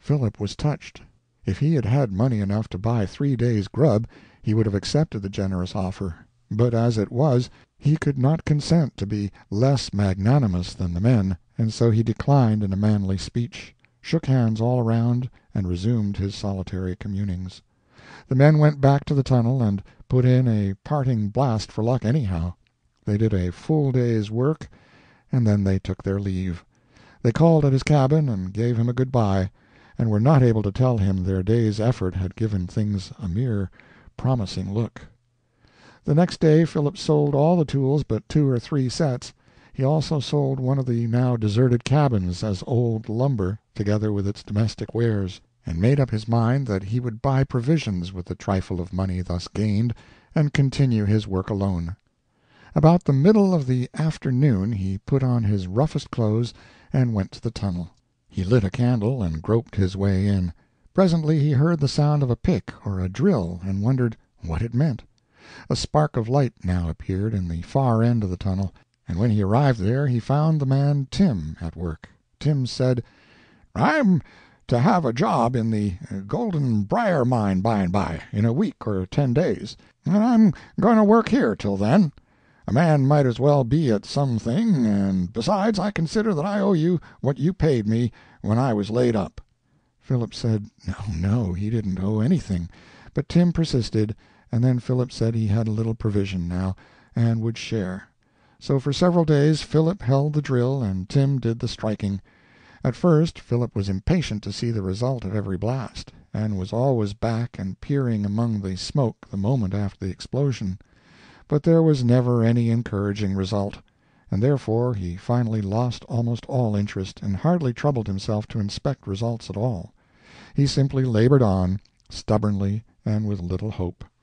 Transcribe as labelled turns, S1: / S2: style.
S1: Philip was touched. If he had had money enough to buy 3 days' grub, he would have accepted the generous offer, but as it was, he could not consent to be less magnanimous than the men, and so he declined in a manly speech, shook hands all around, and resumed his solitary communings. The men went back to the tunnel and put in a parting blast for luck anyhow. They did a full day's work, and then they took their leave. They called at his cabin and gave him a good-bye, and were not able to tell him their day's effort had given things a mere promising look. The next day Philip sold all the tools but 2 or 3 sets. He also sold one of the now deserted cabins as old lumber, together with its domestic wares, and made up his mind that he would buy provisions with the trifle of money thus gained, and continue his work alone. About the middle of the afternoon he put on his roughest clothes and went to the tunnel. He lit a candle and groped his way in. Presently he heard the sound of a pick or a drill, and wondered what it meant. A spark of light now appeared in the far end of the tunnel, and when he arrived there he found the man Tim at work. Tim said, "I'm to have a job in the Golden Briar mine by and by, in a week or 10 days, and I'm going to work here till then. A man might as well be at something, and besides, I consider that I owe you what you paid me when I was laid up." Philip said no, he didn't owe anything, but Tim persisted, and then Philip said he had a little provision now, and would share. So for several days Philip held the drill and Tim did the striking. At first Philip was impatient to see the result of every blast, and was always back and peering among the smoke the moment after the explosion. But there was never any encouraging result, and therefore he finally lost almost all interest, and hardly troubled himself to inspect results at all. He simply labored on, stubbornly and with little hope.